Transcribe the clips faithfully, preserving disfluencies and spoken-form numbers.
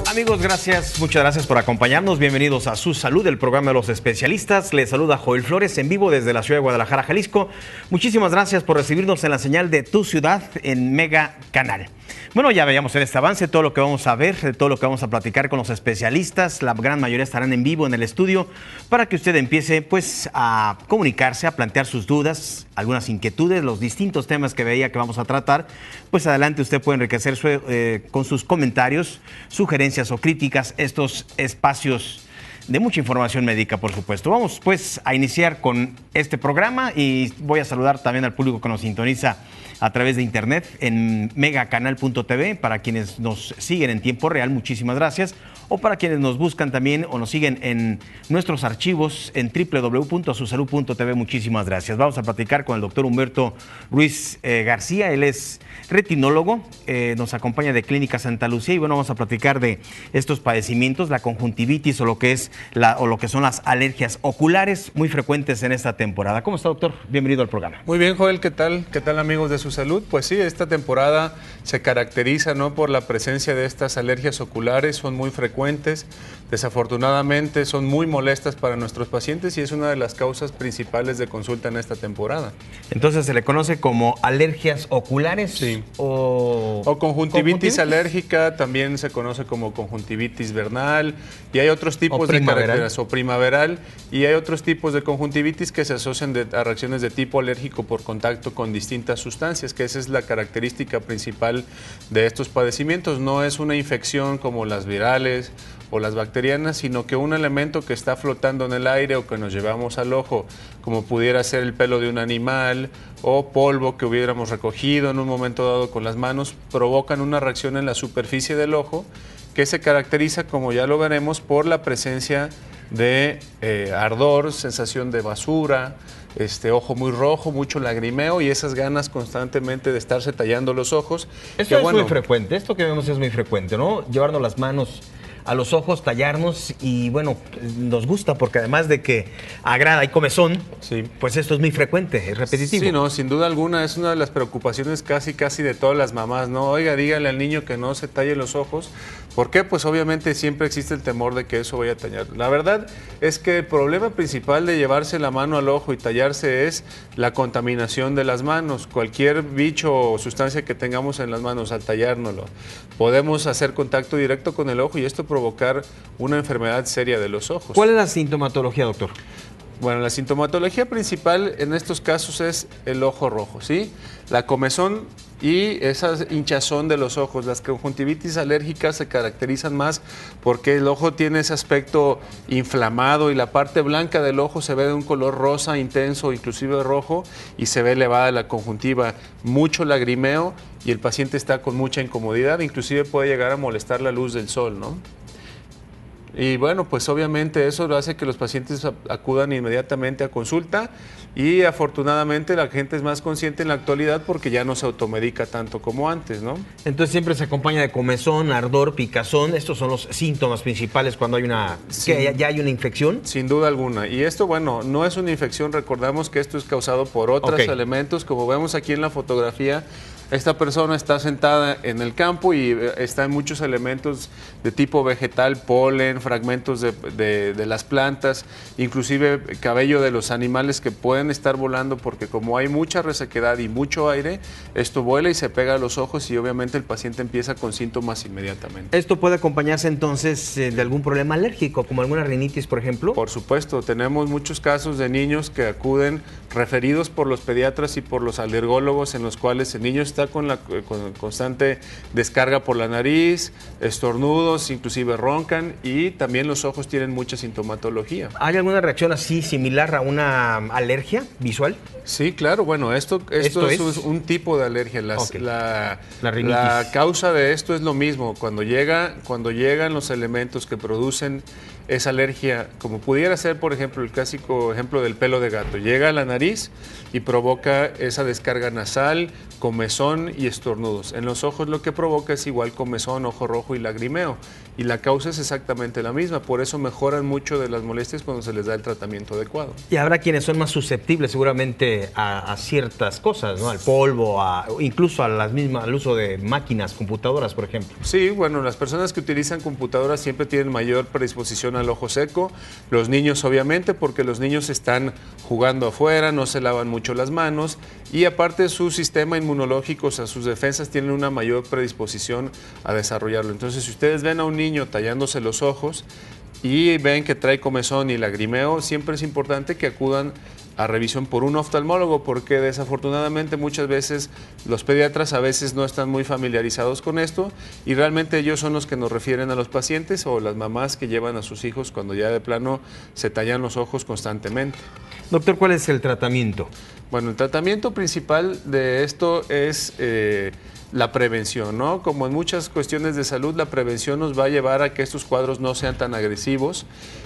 Amigos, gracias, muchas gracias por acompañarnos. Bienvenidos a Su Salud, el programa de los especialistas. Les saluda Joel Flores en vivo desde la ciudad de Guadalajara, Jalisco. Muchísimas gracias por recibirnos en la señal de Tu Ciudad en Mega Canal. Bueno, ya veíamos en este avance todo lo que vamos a ver, todo lo que vamos a platicar con los especialistas. La gran mayoría estarán en vivo en el estudio para que usted empiece pues a comunicarse, a plantear sus dudas, algunas inquietudes, los distintos temas que veía que vamos a tratar. Pues adelante usted puede enriquecer su, eh, con sus comentarios, sugerencias o críticas estos espacios de mucha información médica, por supuesto. Vamos pues a iniciar con este programa y voy a saludar también al público que nos sintoniza a través de internet en megacanal punto t v. Para quienes nos siguen en tiempo real, muchísimas gracias. O para quienes nos buscan también o nos siguen en nuestros archivos en doble u doble u doble u punto su salud punto t v, muchísimas gracias. Vamos a platicar con el doctor Humberto Ruiz eh, García. Él es retinólogo, eh, nos acompaña de Clínica Santa Lucía y bueno, vamos a platicar de estos padecimientos, la conjuntivitis o lo que es la, o lo que son las alergias oculares muy frecuentes en esta temporada. ¿Cómo está, doctor? Bienvenido al programa. Muy bien, Joel, ¿qué tal? ¿Qué tal, amigos de Su Salud? Pues sí, esta temporada se caracteriza, ¿no?, por la presencia de estas alergias oculares, son muy frecuentes, desafortunadamente son muy molestas para nuestros pacientes y es una de las causas principales de consulta en esta temporada. Entonces, ¿se le conoce como alergias oculares? Sí. O, o conjuntivitis, conjuntivitis alérgica, también se conoce como conjuntivitis vernal, y hay otros tipos de características, o primaveral, y hay otros tipos de conjuntivitis que se asocian de, a reacciones de tipo alérgico por contacto con distintas sustancias, que esa es la característica principal de estos padecimientos. No es una infección como las virales o las bacterianas, sino que un elemento que está flotando en el aire o que nos llevamos al ojo, como pudiera ser el pelo de un animal o polvo que hubiéramos recogido en un momento dado con las manos, provocan una reacción en la superficie del ojo que se caracteriza, como ya lo veremos, por la presencia de eh, ardor, sensación de basura, este ojo muy rojo, mucho lagrimeo y esas ganas constantemente de estarse tallando los ojos. Esto que, es bueno, muy frecuente, esto que vemos es muy frecuente, ¿no? Llevarnos las manos a los ojos, tallarnos y bueno, nos gusta porque además de que agrada y comezón, sí, pues esto es muy frecuente, es repetitivo. Sí, no, sin duda alguna es una de las preocupaciones casi casi de todas las mamás, ¿no? Oiga, dígale al niño que no se talle los ojos. ¿Por qué? Pues obviamente siempre existe el temor de que eso vaya a tallar. La verdad es que el problema principal de llevarse la mano al ojo y tallarse es la contaminación de las manos. Cualquier bicho o sustancia que tengamos en las manos al tallárnoslo, podemos hacer contacto directo con el ojo y esto provocar una enfermedad seria de los ojos. ¿Cuál es la sintomatología, doctor? Bueno, la sintomatología principal en estos casos es el ojo rojo, ¿sí? La comezón y esa hinchazón de los ojos. Las conjuntivitis alérgicas se caracterizan más porque el ojo tiene ese aspecto inflamado y la parte blanca del ojo se ve de un color rosa intenso, inclusive rojo, y se ve elevada la conjuntiva, mucho lagrimeo y el paciente está con mucha incomodidad, inclusive puede llegar a molestar la luz del sol, ¿no? Y bueno, pues obviamente eso hace que los pacientes acudan inmediatamente a consulta y afortunadamente la gente es más consciente en la actualidad porque ya no se automedica tanto como antes, ¿no? Entonces siempre se acompaña de comezón, ardor, picazón. Estos son los síntomas principales cuando hay una, sí, que ya, ya hay una infección. Sin duda alguna. Y esto, bueno, no es una infección, recordamos que esto es causado por otros okay. elementos, como vemos aquí en la fotografía. Esta persona está sentada en el campo y está en muchos elementos de tipo vegetal, polen, fragmentos de, de, de las plantas, inclusive cabello de los animales que pueden estar volando porque como hay mucha resequedad y mucho aire, esto vuela y se pega a los ojos y obviamente el paciente empieza con síntomas inmediatamente. ¿Esto puede acompañarse entonces de algún problema alérgico, como alguna rinitis, por ejemplo? Por supuesto, tenemos muchos casos de niños que acuden referidos por los pediatras y por los alergólogos en los cuales el niño está con la con constante descarga por la nariz, estornudos, inclusive roncan y también los ojos tienen mucha sintomatología. ¿Hay alguna reacción así similar a una alergia visual? Sí, claro. Bueno, esto, esto, ¿Esto es? es un tipo de alergia. Las, okay. la, la, la causa de esto es lo mismo. Cuando, llega, cuando llegan los elementos que producen esa alergia, como pudiera ser, por ejemplo, el clásico ejemplo del pelo de gato, llega a la nariz y provoca esa descarga nasal, comezón y estornudos. En los ojos lo que provoca es igual comezón, ojo rojo y lagrimeo. y la causa es exactamente la misma, por eso mejoran mucho de las molestias cuando se les da el tratamiento adecuado. Y habrá quienes son más susceptibles seguramente a, a ciertas cosas, ¿no? Al polvo, a, incluso a las mismas, al uso de máquinas, computadoras, por ejemplo. Sí, bueno, las personas que utilizan computadoras siempre tienen mayor predisposición al ojo seco, los niños obviamente, porque los niños están jugando afuera, no se lavan mucho las manos y aparte su sistema inmunológico, o sea, sus defensas tienen una mayor predisposición a desarrollarlo. Entonces, si ustedes ven a un niño tallándose los ojos y ven que trae comezón y lagrimeo, siempre es importante que acudan a revisión por un oftalmólogo, porque desafortunadamente muchas veces los pediatras a veces no están muy familiarizados con esto y realmente ellos son los que nos refieren a los pacientes o las mamás que llevan a sus hijos cuando ya de plano se tallan los ojos constantemente. Doctor, ¿cuál es el tratamiento? Bueno, el tratamiento principal de esto es eh, la prevención, ¿no? Como en muchas cuestiones de salud, la prevención nos va a llevar a que estos cuadros no sean tan agresivos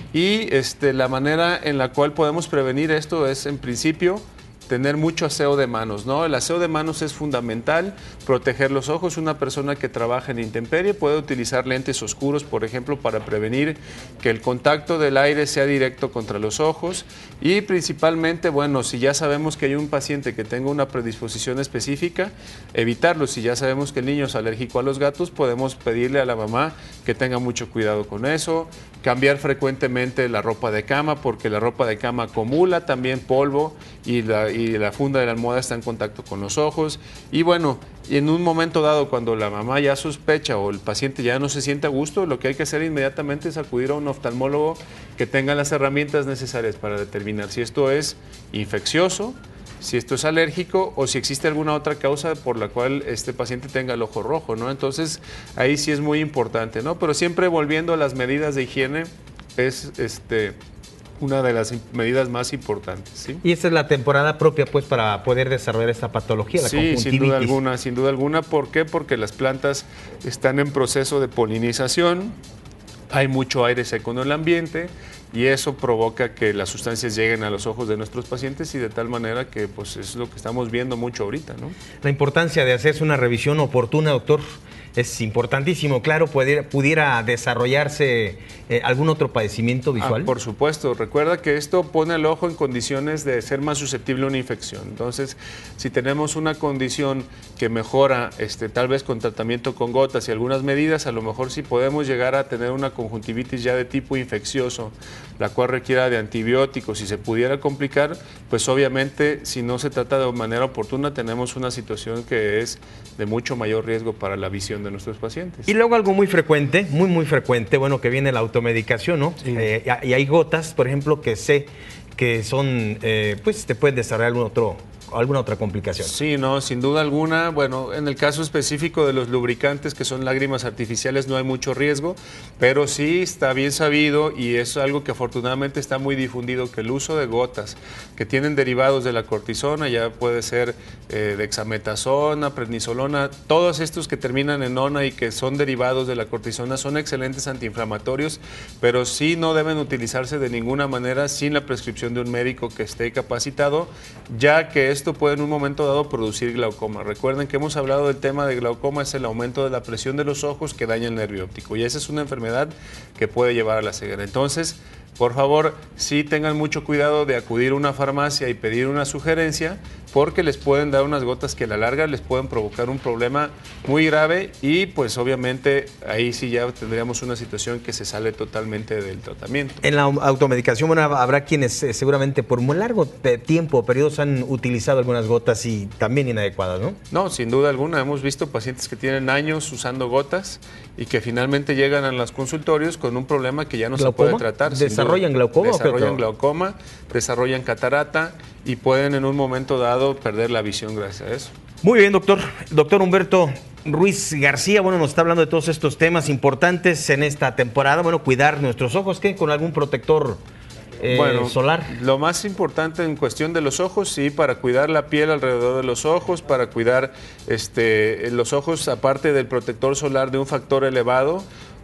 y este, la manera en la cual podemos prevenir esto es, en principio, tener mucho aseo de manos, ¿no? El aseo de manos es fundamental, proteger los ojos. Una persona que trabaja en intemperie puede utilizar lentes oscuros, por ejemplo, para prevenir que el contacto del aire sea directo contra los ojos y principalmente, bueno, si ya sabemos que hay un paciente que tenga una predisposición específica, evitarlo. Si ya sabemos que el niño es alérgico a los gatos, podemos pedirle a la mamá que tenga mucho cuidado con eso, cambiar frecuentemente la ropa de cama, porque la ropa de cama acumula también polvo y la, y la funda de la almohada está en contacto con los ojos. Y bueno, en un momento dado, cuando la mamá ya sospecha o el paciente ya no se siente a gusto, lo que hay que hacer inmediatamente es acudir a un oftalmólogo que tenga las herramientas necesarias para determinar si esto es infeccioso, si esto es alérgico o si existe alguna otra causa por la cual este paciente tenga el ojo rojo, ¿no? Entonces, ahí sí es muy importante, ¿no? Pero siempre volviendo a las medidas de higiene es este, una de las medidas más importantes, ¿sí? Y esta es la temporada propia, pues, para poder desarrollar esta patología, la sí, conjuntivitis. sin duda alguna, sin duda alguna. ¿Por qué? Porque las plantas están en proceso de polinización, hay mucho aire seco en el ambiente y eso provoca que las sustancias lleguen a los ojos de nuestros pacientes y de tal manera que pues es lo que estamos viendo mucho ahorita, ¿no? La importancia de hacerse una revisión oportuna, doctor, es importantísimo. Claro, pudiera, pudiera desarrollarse eh, algún otro padecimiento visual. Ah, por supuesto. Recuerda que esto pone al ojo en condiciones de ser más susceptible a una infección. Entonces, si tenemos una condición que mejora, este, tal vez con tratamiento con gotas y algunas medidas, a lo mejor sí podemos llegar a tener una conjuntivitis ya de tipo infeccioso, la cual requiera de antibióticos. Si se pudiera complicar, pues obviamente, si no se trata de manera oportuna, tenemos una situación que es de mucho mayor riesgo para la visión de nuestros pacientes. Y luego algo muy frecuente, muy muy frecuente, bueno, que viene la automedicación, ¿no? Sí. Eh, y hay gotas, por ejemplo, que sé que son, eh, pues te pueden desarrollar algún otro, alguna otra complicación. Sí, no, sin duda alguna. Bueno, en el caso específico de los lubricantes, que son lágrimas artificiales, no hay mucho riesgo, pero sí está bien sabido y es algo que afortunadamente está muy difundido, que el uso de gotas que tienen derivados de la cortisona, ya puede ser eh, dexametasona, prednisolona, todos estos que terminan en ona y que son derivados de la cortisona son excelentes antiinflamatorios, pero sí no deben utilizarse de ninguna manera sin la prescripción de un médico que esté capacitado, ya que es esto puede en un momento dado producir glaucoma. Recuerden que hemos hablado del tema de glaucoma, es el aumento de la presión de los ojos que daña el nervio óptico y esa es una enfermedad que puede llevar a la ceguera. Entonces, por favor, sí tengan mucho cuidado de acudir a una farmacia y pedir una sugerencia porque les pueden dar unas gotas que a la larga les pueden provocar un problema muy grave y pues obviamente ahí sí ya tendríamos una situación que se sale totalmente del tratamiento. En la automedicación, bueno, habrá quienes eh, seguramente por muy largo tiempo, periodos han utilizado algunas gotas y también inadecuadas, ¿no? No, sin duda alguna. Hemos visto pacientes que tienen años usando gotas y que finalmente llegan a los consultorios con un problema que ya no ¿Glaucoma? se puede tratar. ¿Desarrollan glaucoma? Desarrollan glaucoma, desarrollan catarata y pueden en un momento dado perder la visión gracias a eso. Muy bien, doctor. Doctor Humberto Ruiz García, bueno, nos está hablando de todos estos temas importantes en esta temporada. Bueno, cuidar nuestros ojos, ¿qué? ¿Con algún protector eh, bueno, solar? Lo más importante en cuestión de los ojos, sí, para cuidar la piel alrededor de los ojos, para cuidar este, los ojos, aparte del protector solar de un factor elevado,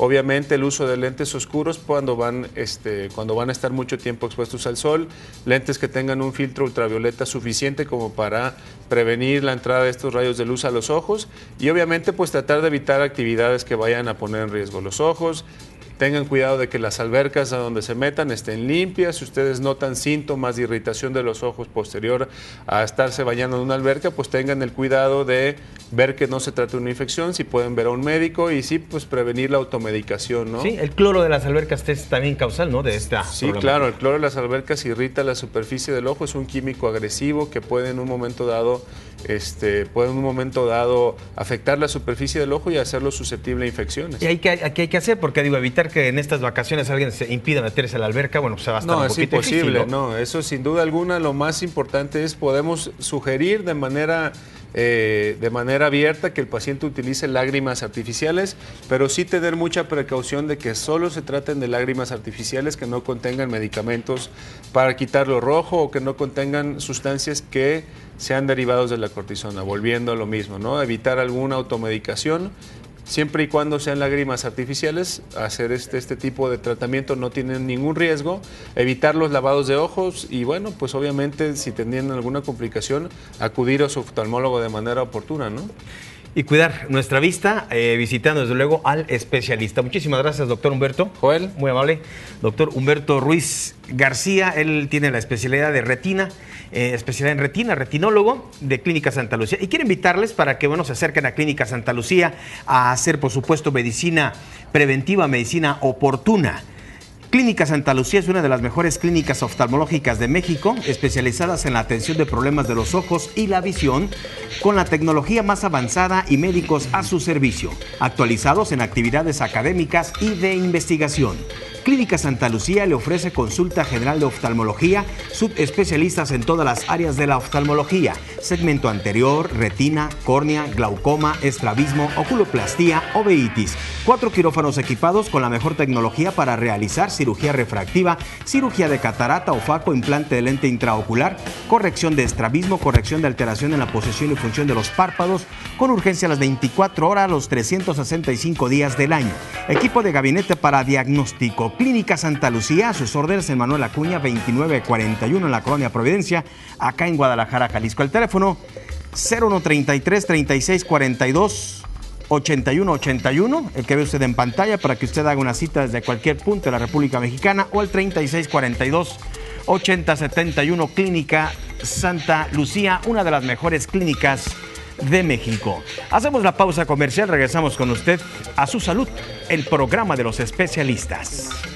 Obviamente el uso de lentes oscuros cuando van, este, cuando van a estar mucho tiempo expuestos al sol, lentes que tengan un filtro ultravioleta suficiente como para prevenir la entrada de estos rayos de luz a los ojos y obviamente pues tratar de evitar actividades que vayan a poner en riesgo los ojos. Tengan cuidado de que las albercas a donde se metan estén limpias. Si ustedes notan síntomas de irritación de los ojos posterior a estarse bañando en una alberca, pues tengan el cuidado de ver que no se trata de una infección, si pueden ver a un médico y sí, pues prevenir la automedicación, ¿no? Sí, el cloro de las albercas es también causal, ¿no? De esta Sí, claro, el cloro de las albercas irrita la superficie del ojo, es un químico agresivo que puede en un momento dado, este, puede en un momento dado afectar la superficie del ojo y hacerlo susceptible a infecciones. ¿Y hay que, qué hay que hacer? Porque digo, evitar que en estas vacaciones alguien se impida meterse a la alberca, bueno, pues se va a estar no, un poquito es imposible, difícil, ¿no? no, eso sin duda alguna. Lo más importante es podemos sugerir de manera eh, de manera abierta que el paciente utilice lágrimas artificiales, pero sí tener mucha precaución de que solo se traten de lágrimas artificiales que no contengan medicamentos para quitar lo rojo o que no contengan sustancias que sean derivados de la cortisona, volviendo a lo mismo, ¿no? Evitar alguna automedicación. Siempre y cuando sean lágrimas artificiales, hacer este, este tipo de tratamiento no tienen ningún riesgo, evitar los lavados de ojos y bueno, pues obviamente si tenían alguna complicación, acudir a su oftalmólogo de manera oportuna, ¿no? Y cuidar nuestra vista, eh, visitando desde luego al especialista. Muchísimas gracias, doctor Humberto. Joel. Muy amable. Doctor Humberto Ruiz García, él tiene la especialidad de retina, eh, especialidad en retina, retinólogo de Clínica Santa Lucía. Y quiero invitarles para que, bueno, se acerquen a Clínica Santa Lucía a hacer, por supuesto, medicina preventiva, medicina oportuna. Clínica Santa Lucía es una de las mejores clínicas oftalmológicas de México, especializadas en la atención de problemas de los ojos y la visión, con la tecnología más avanzada y médicos a su servicio, actualizados en actividades académicas y de investigación. Clínica Santa Lucía le ofrece consulta general de oftalmología, subespecialistas en todas las áreas de la oftalmología, segmento anterior, retina, córnea, glaucoma, estrabismo, oculoplastía, uveitis. Cuatro quirófanos equipados con la mejor tecnología para realizar cirugía refractiva, cirugía de catarata o faco, implante de lente intraocular, corrección de estrabismo, corrección de alteración en la posición y función de los párpados, con urgencia a las veinticuatro horas, los trescientos sesenta y cinco días del año. Equipo de gabinete para diagnóstico. Clínica Santa Lucía, a sus órdenes en Manuel Acuña, veintinueve cuarenta y uno en la Colonia Providencia, acá en Guadalajara, Jalisco. El teléfono cero uno treinta y tres, treinta y seis cuarenta y dos, ochenta y uno ochenta y uno, el que ve usted en pantalla para que usted haga una cita desde cualquier punto de la República Mexicana, o el treinta y seis cuarenta y dos, ochenta setenta y uno, Clínica Santa Lucía, una de las mejores clínicas de México. Hacemos la pausa comercial, regresamos con usted a Su Salud, el programa de los especialistas.